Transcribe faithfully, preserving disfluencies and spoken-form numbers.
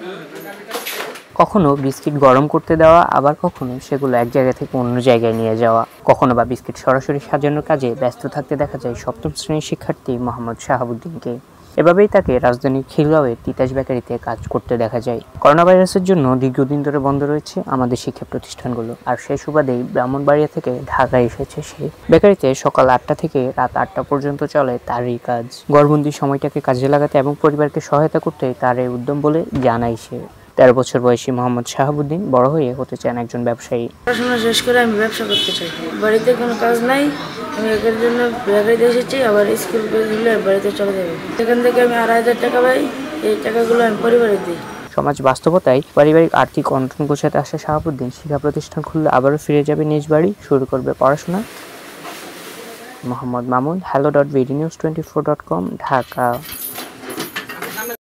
কখনো বিস্কিট গরম করতে দেওয়া, আবার কখনো সেগুলো এক জায়গা থেকে অন্য জায়গায় নিয়ে যাওয়া, কখনো বা বিস্কিট সরাসরি সাজানোর কাজে ব্যস্ত থাকতে দেখা যায় সপ্তম শ্রেণীর শিক্ষার্থী মোহাম্মদ শাহাবুদ্দিনকে। এভাবেই তাকে রাজধানীর খিলগাঁওয়ের তিতাস বেকারিতে কাজ করতে দেখা যায়। করোনা ভাইরাসের জন্য দীর্ঘদিন ধরে বন্ধ রয়েছে আমাদের শিক্ষা প্রতিষ্ঠানগুলো, আর সেই সুবাদেই ব্রাহ্মণবাড়িয়া থেকে ঢাকায় এসেছে সে। বেকারিতে সকাল আটটা থেকে রাত আটটা পর্যন্ত চলে তারই কাজ। ঘরবন্দি সময়টাকে কাজে লাগাতে এবং পরিবারকে সহায়তা করতে তার এই উদ্যম বলে জানায় সে। তেরো বছর বয়সী মোহাম্মদ শাহাবুদ্দিন বড় হয়ে হতে চান একজন ব্যবসায়ী। পড়াশোনা শেষ করে আমি ব্যবসা করতে চাই। বাড়িতে কোনো কাজ নাই, আমি এর জন্য বেকারিতে এসেছি। আবার স্কুল হলে বাড়িতে চলে যাবে। সেখান থেকে আমি আড়াই হাজার টাকা পাই, এই টাকাগুলো আমি পরিবারে দিই। সমাজ বাস্তবতায় পারিবারিক আর্থিক অনটন গোছাতে আসা শাহাবুদ্দিন শিক্ষা প্রতিষ্ঠান খুললে আবারও ফিরে যাবে নিজ বাড়ি, শুরু করবে পড়াশোনা। Mohammad Mamun, hello dot BD news twenty four dot com, Dhaka.